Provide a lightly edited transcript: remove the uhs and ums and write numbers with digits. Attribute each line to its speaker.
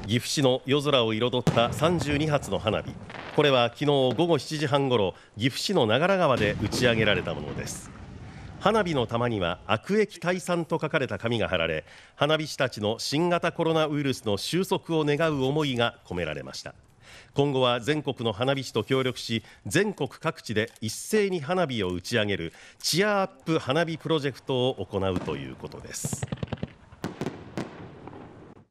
Speaker 1: 岐阜市の夜空を彩った32発の花火、これは昨日午後7時半ごろ、岐阜市の長良川で打ち上げられたものです。花火の玉には悪疫退散と書かれた紙が貼られ、花火師たちの新型コロナウイルスの収束を願う思いが込められました。今後は全国の花火師と協力し、全国各地で一斉に花火を打ち上げるチアアップ花火プロジェクトを行うということです。